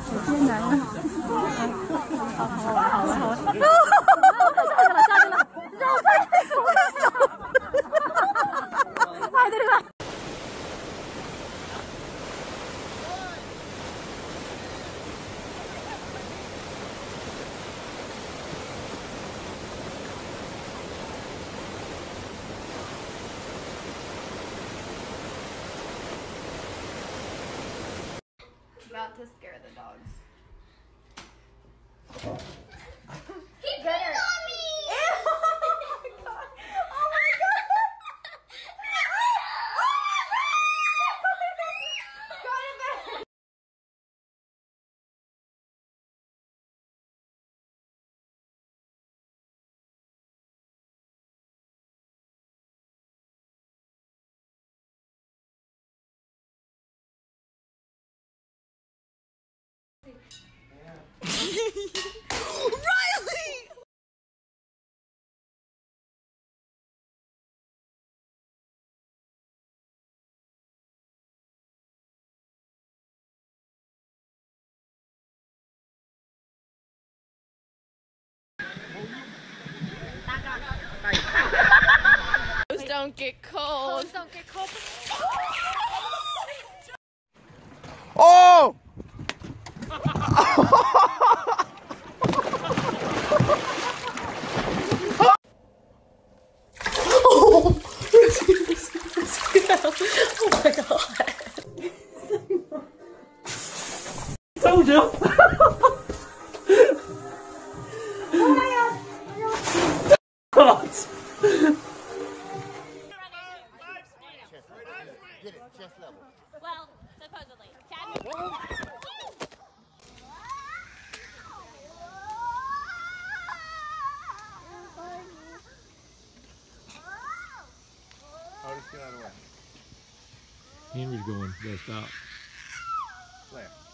艰难了。好了，下去了，绕开我手，快点吧。 About to scare the dogs. He peed on me! Oh my god! Oh my god! Go to bed! Riley! Toes don't get cold. Toes don't get cold. Oh! Oh my god. Told you. God. Get it, chest level. Well, supposedly. Oh, just get out of the way. Henry's going, gotta stop. Claire.